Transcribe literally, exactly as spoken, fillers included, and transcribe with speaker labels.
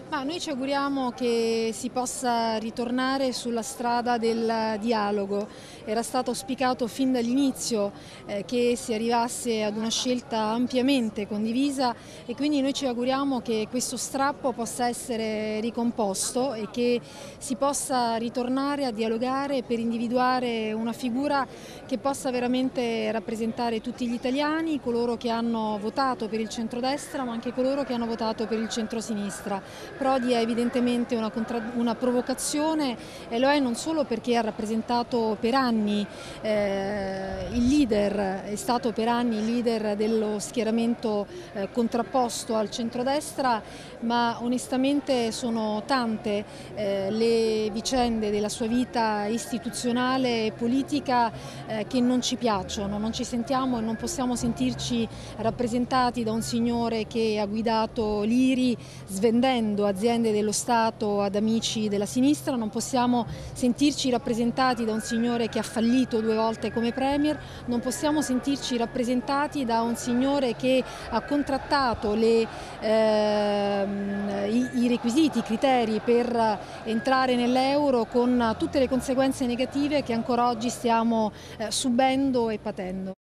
Speaker 1: Ma noi ci auguriamo che si possa ritornare sulla strada del dialogo. Era stato auspicato fin dall'inizio eh, che si arrivasse ad una scelta ampiamente condivisa e quindi noi ci auguriamo che questo strappo possa essere ricomposto e che si possa ritornare a dialogare per individuare una figura che possa veramente rappresentare tutti gli italiani, coloro che hanno votato per il centrodestra ma anche coloro che hanno votato per il centrosinistra. Prodi è evidentemente una, una provocazione e lo è non solo perché ha rappresentato per anni eh, il leader, è stato per anni il leader dello schieramento eh, contrapposto al centrodestra, ma onestamente sono tante eh, le vicende della sua vita istituzionale e politica eh, che non ci piacciono, non ci sentiamo e non possiamo sentirci rappresentati da un signore che ha guidato l'I R I svendendo aziende dello Stato ad amici della sinistra, non possiamo sentirci rappresentati da un signore che ha fallito due volte come Premier, non possiamo sentirci rappresentati da un signore che ha contrattato le, ehm, i, i requisiti, i criteri per entrare nell'euro con tutte le conseguenze negative che ancora oggi stiamo eh, subendo e patendo.